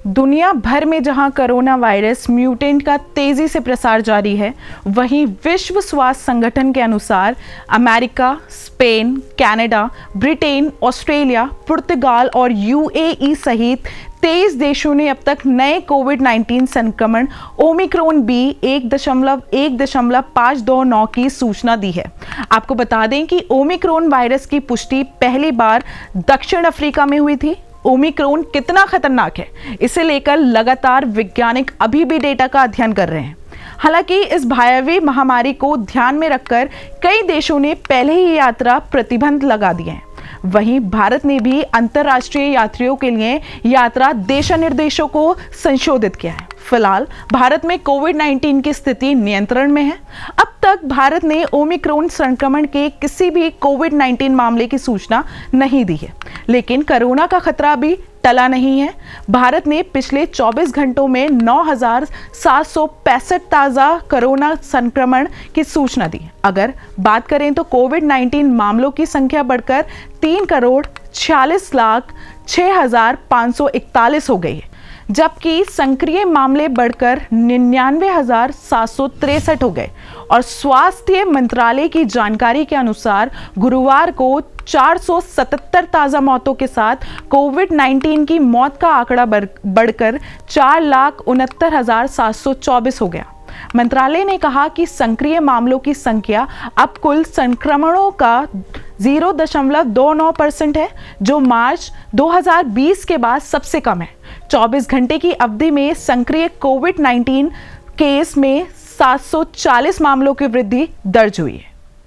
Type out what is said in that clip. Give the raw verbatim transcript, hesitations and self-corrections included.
दुनिया भर में जहां कोरोना वायरस म्यूटेंट का तेजी से प्रसार जारी है, वहीं विश्व स्वास्थ्य संगठन के अनुसार America, Spain, Canada, Britain, Australia, पुर्तगाल और यूएई सहित तेईस देशों ने अब तक नए कोविड नाइन्टीन संक्रमण ओमिक्रॉन बी एक दशमलव एक दशमलव पाँच दो नौ की सूचना दी है। आपको बता दें कि ओमिक्रॉन वायरस की पुष्टि पहली बार दक्षिण अफ्रीका में हुई थी। ओमिक्रॉन कितना खतरनाक है, इसे लेकर लगातार वैज्ञानिक अभी भी डेटा का अध्ययन कर रहे हैं। हालांकि इस भयावह महामारी को ध्यान में रखकर कई देशों ने पहले ही यात्रा प्रतिबंध लगा दिए हैं। वहीं भारत ने भी अंतर्राष्ट्रीय यात्रियों के लिए यात्रा दिशा निर्देशों को संशोधित किया है। फिलहाल भारत में कोविड नाइन्टीन की स्थिति नियंत्रण में है। अब तक भारत ने ओमिक्रॉन संक्रमण के किसी भी कोविड नाइन्टीन मामले की सूचना नहीं दी है, लेकिन कोरोना का खतरा भी टला नहीं है। भारत ने पिछले चौबीस घंटों में नौ हजार सात सौ पैंसठ ताज़ा कोरोना संक्रमण की सूचना दी। अगर बात करें तो कोविड नाइन्टीन मामलों की संख्या बढ़कर तीन करोड़ छियालीस लाख छः हजार पाँच सौ इकतालीस हो गई है, जबकि सक्रिय मामले बढ़कर निन्यानवे हजार सात सौ तिरसठ हो गए। और स्वास्थ्य मंत्रालय की जानकारी के अनुसार गुरुवार को चार सौ सतहत्तर ताज़ा मौतों के साथ कोविड नाइन्टीन की मौत का आंकड़ा बढ़कर चार लाख उनहत्तर हजार सात सौ चौबीस हो गया। मंत्रालय ने कहा कि सक्रिय मामलों की संख्या अब कुल संक्रमणों का जीरो दशमलव दो नौ परसेंट है, जो मार्च दो हज़ार बीस के बाद सबसे कम है। चौबीस घंटे की अवधि में सक्रिय कोविड नाइन्टीन केस में सात सौ चालीस मामलों की वृद्धि दर्ज हुई है।